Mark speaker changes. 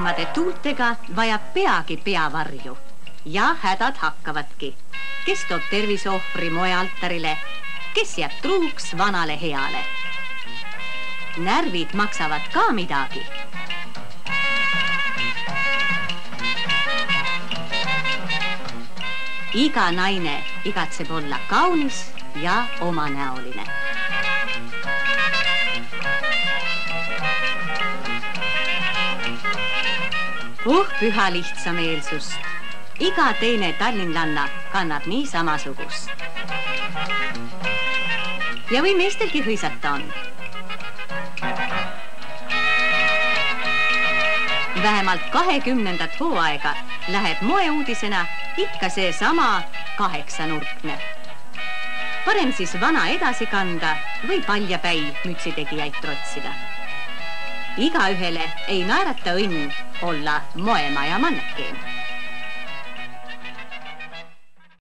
Speaker 1: karmade tuultega vajab peagi peavarju ja hädad hakkavadki. Kes toob terviseohvri moealtarile, kes jääb truuks vanale heale. Närvid maksavad ka midagi. Iga naine igatseb olla kaunis ja omanäoline. Püha lihtsameelsust. Iga teine tallinlanna kannab nii samasugust. Ja või meestelgi hõisata on. Vähemalt 20. hooaega läheb moeuudisena ikka see sama 8-nurkne. Parem siis vana edasi kanda või paljapäi mütsitegijaid trotsida. Igaühele ei naerata õnn olla moemaja mannekeen.